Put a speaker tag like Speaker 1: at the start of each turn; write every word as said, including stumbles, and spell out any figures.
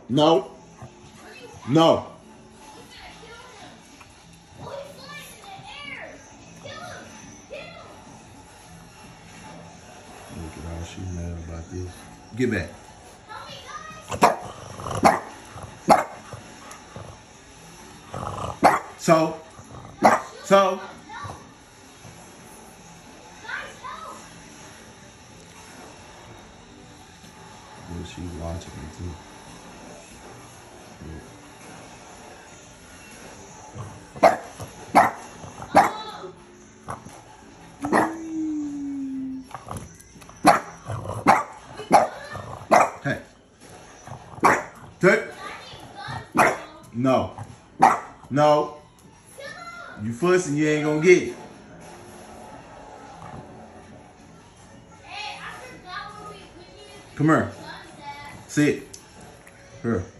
Speaker 1: No. No. Look at all she mad about this. Get back. So, so. Well, she's watching me too. Hey. Take. No. No. You fussing, you ain't gonna get it. Come here. Sit. Here.